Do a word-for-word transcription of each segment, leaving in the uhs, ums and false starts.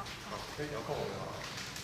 好，可以遥控我们好。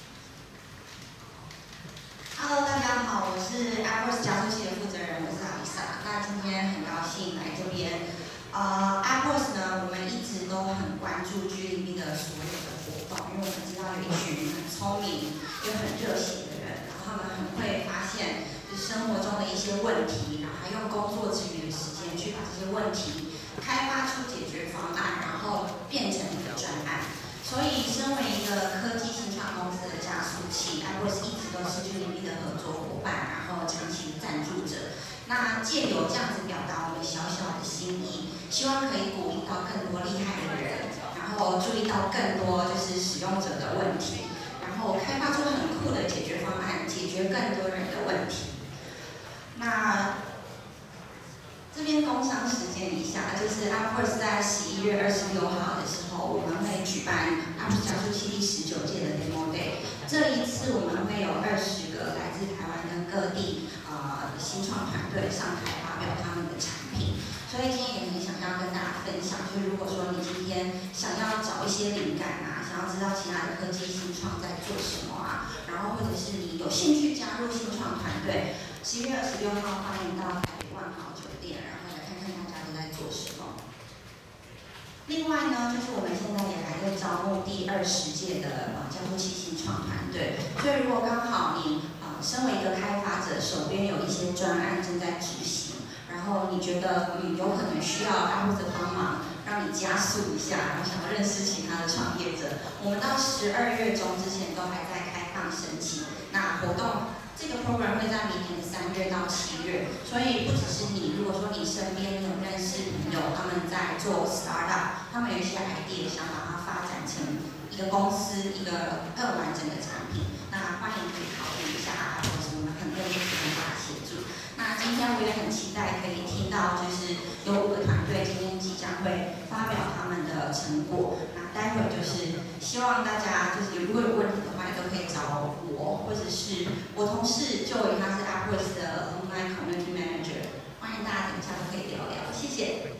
Hello， 大家好，我是 iPorse 加速器的负责人，我是阿丽莎。那今天很高兴来这边。呃 ，iPorse 呢，我们一直都很关注 G D B 的所有的活动，因为我们知道有一群很聪明又很热血的人，然后他们很会发现就是生活中的一些问题，然后还用工作之余的时间去把这些问题开发出解决方案，然后变成一个专案。所以，身为一个科技新创公司的加速器 ，iPorse 一直都是 G D B 的合作伙伴，然后长期的赞助者。那借由这样子表达我们小小的心意，希望可以鼓励到更多厉害的人，然后注意到更多就是使用者的问题，然后开发出很酷的解决方案，解决更多人的问题。那这边工商时间一下，就是 iPorse 在十一月二十六号的时候，我们会举办 iPorse 加速器第十九届的 Demo Day。这一次我们会有二十个来自台湾跟各地呃新创团队上台发表他们的产品。所以今天也很想要跟大家分享，就是如果说你今天想要找一些灵感啊，想要知道其他的科技新创在做什么啊，然后或者是你有兴趣加入新创团队，十一月二十六号欢迎到台北万豪酒店，然后来看看大家都在做什么。另外呢，就是我们现在也还在招募第二十届的呃加速器新创团队，所以如果刚好你呃身为一个开发者，手边有一些专案正在执行，然后你觉得嗯有可能需要 iPorse 的帮忙，让你加速一下，然后想要认识其他的创业者，我们到十二月中之前都还在开放申请。那活动这个 program 会在明年的三月到七月，所以不只是你，如果说你身边有认识朋友，他们在做 startup， 他们有一些 idea 想把它发展成一个公司，一个更完整的产品，那欢迎可以考虑一下 iPorse， 我们很乐意提供大家协助。那今天我也很期待可以听到，就是有五个团队今天即将会发表他们的成果。那待会就是希望大家就是如果有问题的话，都可以找我，或者是我同事 Joy， 他是 iPorse 的 Online Community Manager， 欢迎大家等一下都可以聊聊，谢谢。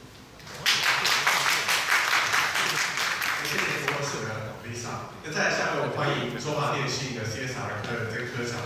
谢谢主持人 Lisa。那再来下面我欢迎中华电信的 C S R 的这个科长。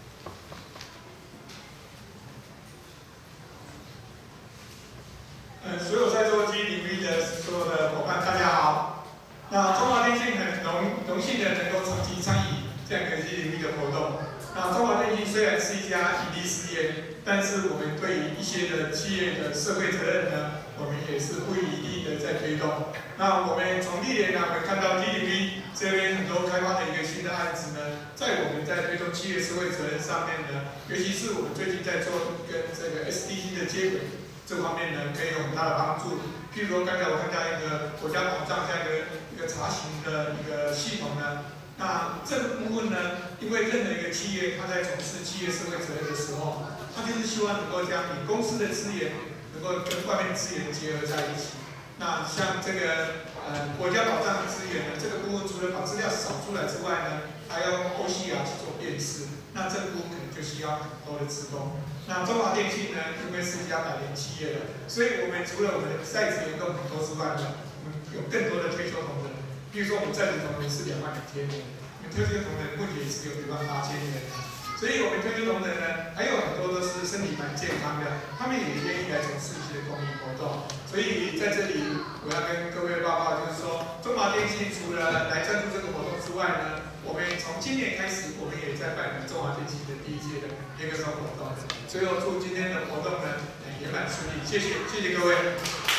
呃，所有在做 G 领域的所有的伙伴，大家好。那中华电信很荣荣幸的能够长期参与这样一个 G 领域的活动。那中华电信虽然是一家盈利事业，但是我们对于一些的企业的社会责任呢，我们也是不遗余力的在推动。那我们从历年呢，我们看到 G 领域这边很多开发的一个新的案子呢，在我们在推动企业社会责任上面呢，尤其是我们最近在做跟这个 S D G 的接轨。这方面呢，可以有很大的帮助。譬如说，刚才我看到一个国家网站这样一个一个查询的一个系统呢，那这个部分呢，因为任何一个企业，它在从事企业社会责任的时候，它就是希望能够将你公司的资源能够跟外面资源结合在一起。那像这个呃国家保障资源呢，这个部分除了把资料扫出来之外呢，还要用 O C R 去做辨识。那这个部分可能就需要很多的职工。那中华电信呢，因为是一家百年企业了，所以我们除了我们的在职员工很多之外呢，我们有更多的退休同仁。比如说我们在职同仁是两万两千人，我们退休同仁目前只有一万八千人。所以我们退休同仁呢，还有很多都是身体蛮健康的，他们也愿意来从事一些公益活动。所以在这里，我要跟各位报告，就是说，中华电信除了来赞助这个活动之外呢，我们从今年开始，我们也在办理中华电信的第一届的联合手活动。最后祝今天的活动呢圆满顺利，谢谢，谢谢各位。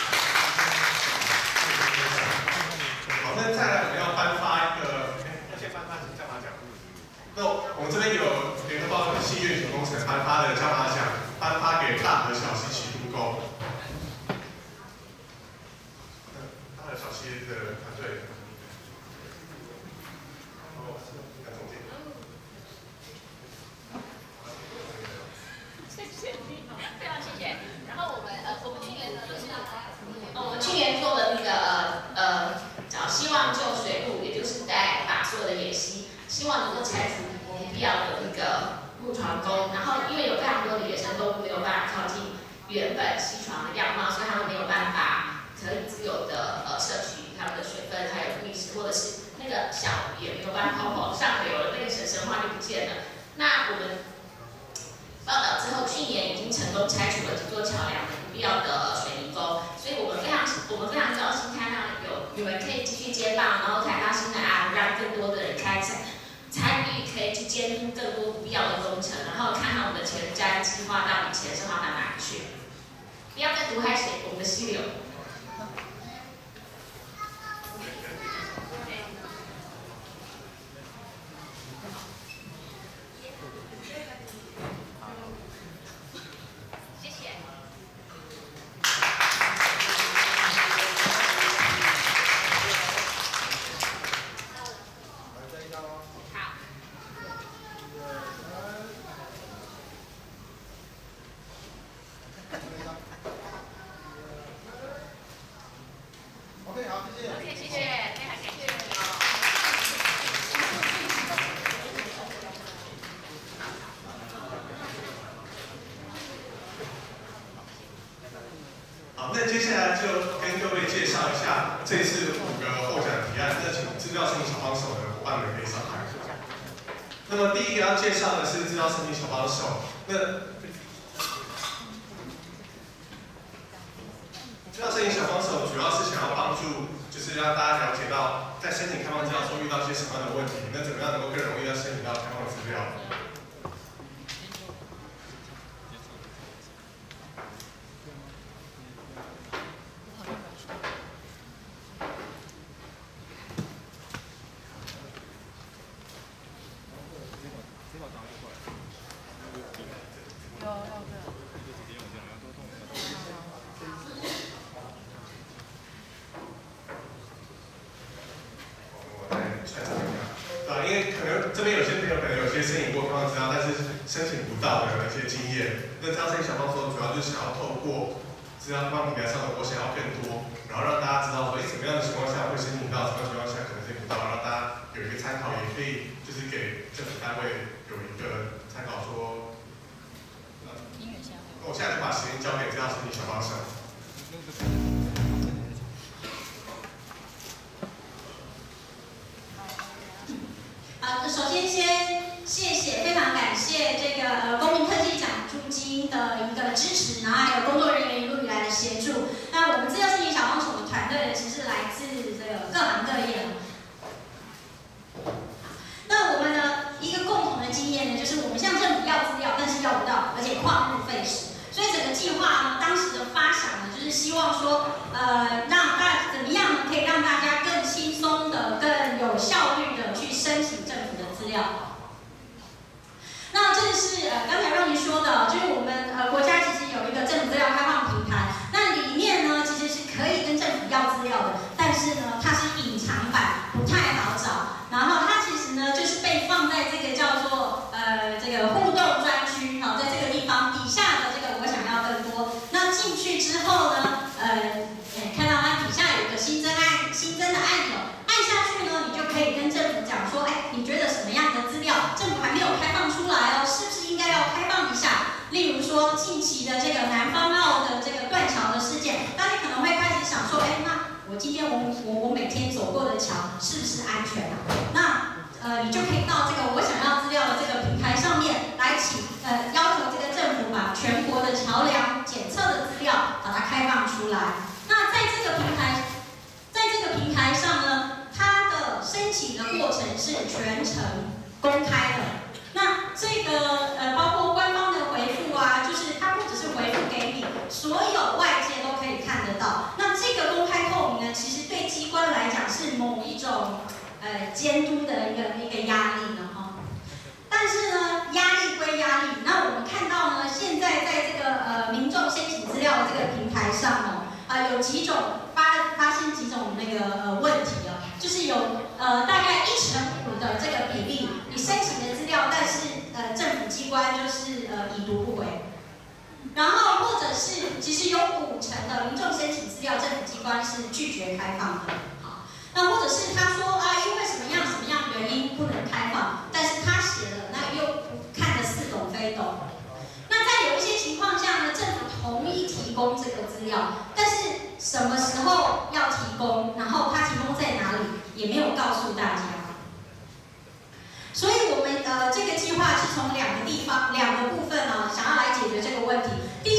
好，那再来我们要颁发一个，哎，要先颁发请干嘛奖？那我们这边有联合报信愿景工程颁发的加码奖，颁发给大和小溪启渡沟。大和小溪的团队。哦，杨总监。 谢谢你，非常谢谢。然后我们呃，我们去年呢就是，呃，我们去年做的那个呃呃，叫希望救水路，也就是在把所有的野溪，希望能够拆除不必要的那个木船沟。然后因为有非常多的野生动物没有办法靠近原本溪床的样貌，所以他们没有办法可以自由的呃摄取它们的水分，还有觅食，或者是那个成功拆除了几座桥梁的不必要的水泥沟，所以我们非常我们非常高兴看到有有人可以继续接棒，然后开发新的案，让更多的人开采参与，可以去监督更多不必要的工程，然后看看我们的前瞻计划到底钱是花到哪里去，不要再毒害水我们的溪流。 那接下来就跟各位介绍一下这次五个获奖提案，那请资料申请小帮手的伙伴们可以上台。那么第一个要介绍的是资料申请小帮手，那资料申请小帮手主要是想要帮助，就是让大家了解到在申请开放资料中遇到一些什么样的问题，那怎么样能够更容易的申请到开放资料。这边有些朋友可能有些申请过开放资料，但是申请不到的一些经验。那资料申请小帮手主要就是想要透过资料开放平台上的我想要更多，然后让大家知道说，哎，什么样的情况下会申请到，什么样的情况下可能申请不到，让大家有一个参考，也可以就是给政府单位有一个参考说。呃、我现在就把时间交给资料申请小帮手。 好，首先先谢谢，非常感谢这个呃公民科技奖助金的一个支持，然后还有工作人员一路以来的协助。那我们资料申请小帮手的团队其实来自这个各行各业。那我们呢一个共同的经验呢，就是我们向政府要资料，但是要不到，而且旷日费时。所以整个计划呢，当时的发想呢，就是希望说，呃，让大怎么样呢，可以让大家更轻松的、更有效率的去申请政府的资料。那这是呃刚才让您说的，就是我们呃国家其实有一个政府资料开放平台，那里面呢其实是可以跟政府要资料的，但是呢它是隐藏版，不太好找。然后它其实呢就是被放在这个叫做呃这个互动专区，好，在这个地方底下的这个我想要更多。那进去之后呢，呃，看到它底下有一个新增按新增的按钮，按下去呢，你就可以跟政府讲说，哎，你觉得什么样的资料政府还没有开放出来哦，是不是应该要开放一下？例如说近期的这个南方澳的这个断桥的事件，大家可能会开始想说，哎，那我今天我我我每天走过的桥是不是安全啊？那呃，你就可以到这个我想要资料的这个平台上面来请呃要求这个政府把全国的桥梁检测的资料把它开放出来。那在这个平台，在这个平台上呢，它的申请的过程是全程公开的。那这个呃包括官方的回复啊，就是它不只是回复给你，所有外界都可以看得到。那这个公开透明呢，其实对机关来讲是某一种呃监督的一个一个压力呢哈。但是呢，压力归压力，那我们看到呢，现在在这个呃民众申请资料的这个平台上呢，啊、呃、有几种发发现几种那个呃问题哦，就是有呃大概一成五的这个比例，你申请的资料，但是呃政府机关就是呃已读不回，然后或者是其实有五成的民众申请资料，政府机关是拒绝开放的。好，那或者是他说啊，因为什么样什么样原因不能开放，但是他写了，那又看得似懂非懂。那在有一些情况下呢，政府同意提供这个资料，但是什么时候要提供，然后它提供在哪里，也没有告诉大家。所以我们呃这个计划是从两个地方、两个部分呢、哦，想要来解决这个问题。第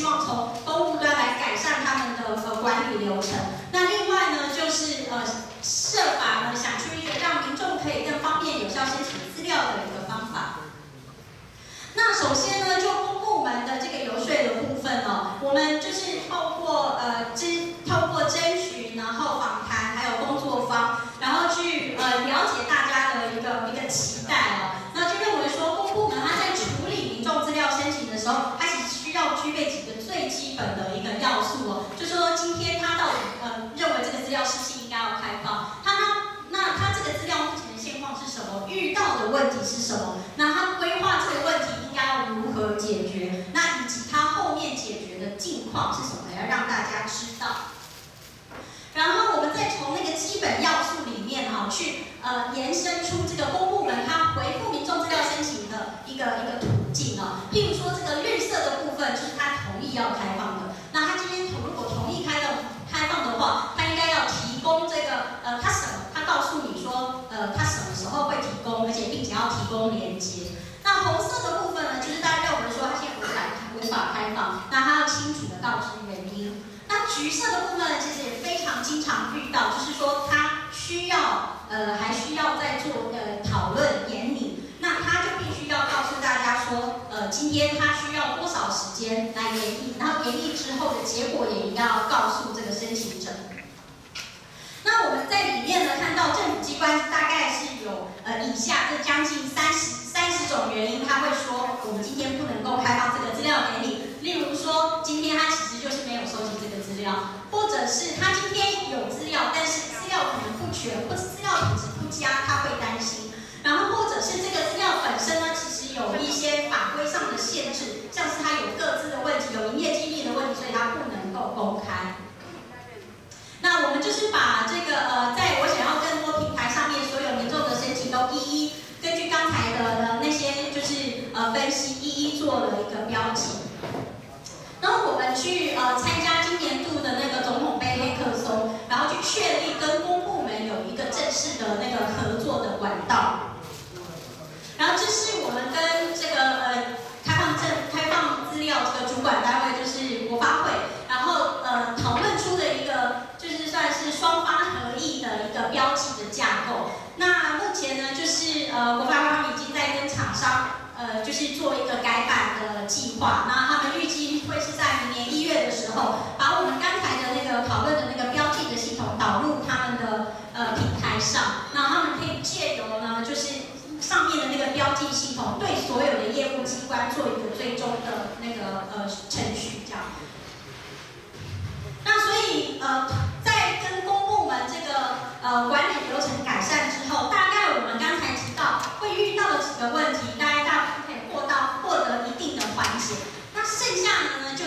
希望从公务端来改善他们的呃管理流程。那另外呢，就是呃设法呢想出一个让民众可以更方便有效申请资料的一个方法。那首先呢，就公部门的这个游说的部分哦，我们就是透过呃知透过征询，然后访谈，还有工作坊，然后去呃了解大家的一个一个期待哦。那就认为说，公部门它在处理民众资料申请的时候，它其实需要具备几个最基本的一个要素哦，就说今天它到底呃认为这个资料是不是应该要开放，它呢那它这个资料目前的现况是什么，遇到的问题是什么，那它规划这个问题应该要如何解决，那以及它后面解决的境况是什么，要让大家知道。然后我们再从那个基本要素里面哈、哦，去呃延伸出这个公部门它回复民众资料申请的一个一个途径哦。譬如说这个绿色的部分，就是他同意要开放的，那他今天如果同意开的开放的话，他应该要提供这个呃他什么，他告诉你说呃他什么时候会提供，而且并且要提供连结。那红色的部分呢，就是大家认为说他现在无法无法开放，那他要清楚的告知原因。那橘色的部分呢，其实也非常经常遇到，就是说他需要呃还需要再做呃讨论研拟，那他就必须要告诉大家说，呃今天他需要多少时间来研议，然后研议之后的结果也应该要告诉这个申请者。那我们在里面呢看到政府机关大概是有呃以下这将近三十三十种原因，他会说我们今天不能够开放这个资料给你。例如说，今天他其实就是没有收集这个资料，或者是他今天有资料，但是资料可能不全，或者资料品质不佳，他会担心。然后或者是这个资料本身呢，其实有一些法规上的限制，像是它有个资的问题，有营业机密的问题，所以它不能够公开。那我们就是把这个呃，在我想要更多平台上面所有民众的申请都一一根据刚才的的那些就是呃分析，一一做了一个标记。然后我们去呃参加今年度的那个总统杯黑客松，然后去确立跟公部门有一个正式的那个合作的管道。然后这是我们跟这个呃开放证开放资料这个主管单位就是国发会，然后呃讨论出的一个就是算是双方合意的一个标记的架构。那目前呢就是呃国发会他们已经在跟厂商呃就是做一个改版的计划，那他们预计会是在明年一月的时候，把我们刚才的那个讨论的那个标记的系统导入他们的呃平台上，那他们可以借由呢就是上面的那个标记系统对所有的业务机关做一个追踪的那个呃程序这样。那所以呃在跟公部门这个呃管理流程改善之后，大概我们刚才提到会遇到的几个问题，大概大部分可以获到获得一定的缓解。那剩下的呢就是，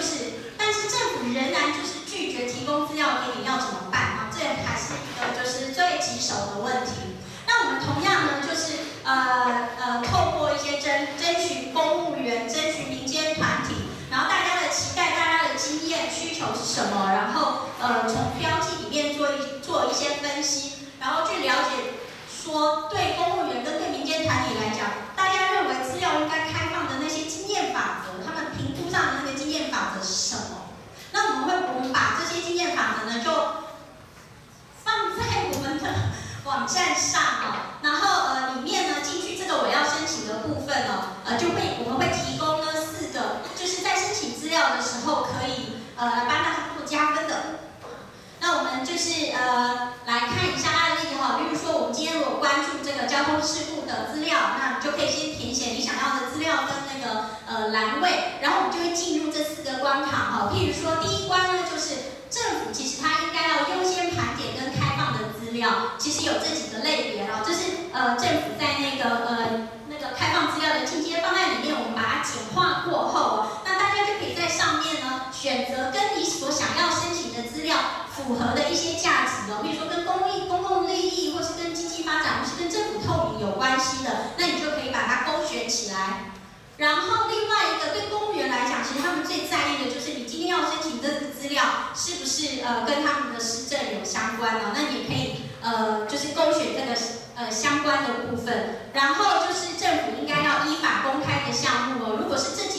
但是政府仍然就是拒绝提供资料给你，要怎么办啊？这还是一个就是最棘手的问题。那我们同样呢，就是呃呃，透过一些争争取公务员、争取民间团体，然后大家的期待、大家的经验需求是什么，然后呃从标记里面做一做一些分析，然后去了解说对公务员跟对民间团体来讲，大家认为资料应该开放的那些经验法则，他们评估上的那个经验法则是什么？那我们会我们把这些经验法则呢，就放在我们的网站上哦，然后呃里面呢进去这个我要申请的部分哦，呃就会我们会提供呢四个，就是在申请资料的时候可以呃来帮大家做加分的。那我们就是呃来看一下案例哈，例如说我们今天如果关注这个交通事故的资料，那你就可以先填写你想要的资料跟那个呃栏位，然后我们就会进入这四个关卡哈。譬如说第一关呢就是政府其实它应该要优先盘点跟开放的资料，其实有这几个类别哦，这是呃政府在那个呃那个开放资料的进阶方案里面，我们把它简化过后哦，那大家就可以在上面呢选择跟你所想要申请的资料符合的一些价值哦，比如说跟公益、公共利益，或是跟经济发展，或是跟政府透明有关系的，那你就可以把它勾选起来。然后另外一个对公务员来讲，其实他们最在意的就是你今天要申请这个资料是不是呃跟他们的施政有相关哦，那你也可以呃就是勾选这个呃相关的部分。然后就是政府应该要依法公开的项目哦，如果是这几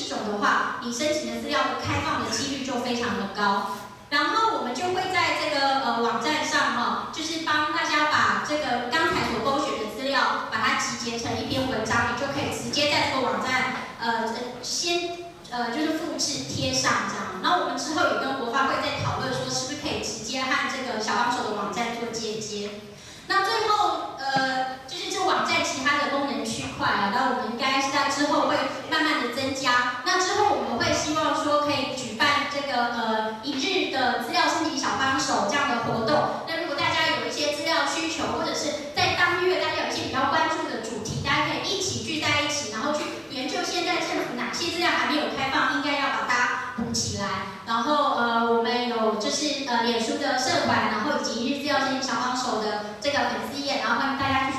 几种的话，你申请的资料的开放的几率就非常的高。然后我们就会在这个呃网站上哈、哦，就是帮大家把这个刚才所勾选的资料，把它集结成一篇文章，你就可以直接在这个网站呃先呃就是复制贴上这样。然后我们之后也跟国发会在讨论说，是不是可以直接和这个小帮手的网站做接接。那最后呃就是这网站其他的功能区块啊，那我们应该是在之后会慢慢的增加。那之后我们会希望说可以举办这个呃一日的资料申请小帮手这样的活动。那如果大家有一些资料需求，或者是在当月大家有一些比较关注的主题，大家可以一起聚在一起，然后去研究现在政府哪些资料还没有开放，应该要把它补起来。然后呃我们有就是呃脸书的社团，然后以及一日资料申请小帮手的这个粉丝页，然后欢迎大家去